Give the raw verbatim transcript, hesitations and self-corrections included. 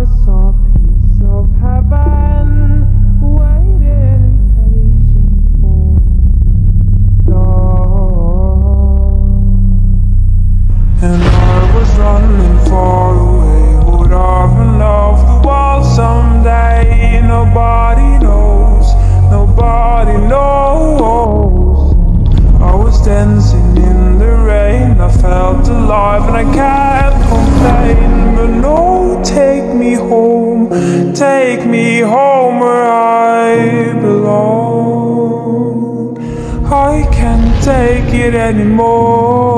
I saw a piece of heaven waiting patient for me, Lord. And I was running far away, would I run off the world someday? Nobody knows, nobody knows. I was dancing in the rain, I felt alive and I can't complain. But no, take me home, take me home where I belong. I can't take it anymore.